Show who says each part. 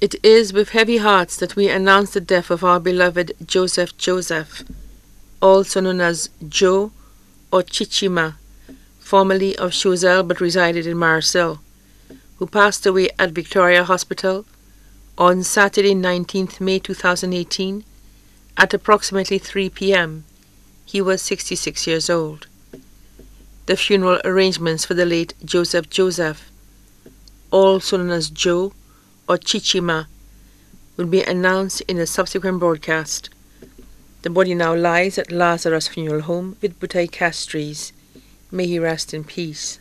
Speaker 1: It is with heavy hearts that we announce the death of our beloved Jospeh, also known as Joe or Chichima, formerly of Choiseul but resided in Marseille, who passed away at Victoria Hospital on Saturday 19th May 2018 at approximately 3 p.m. He was 66 years old. The funeral arrangements for the late Jospeh, also known as Joe or Chichima, will be announced in a subsequent broadcast. The body now lies at Lazarus Funeral Home with Butay Castries. May he rest in peace.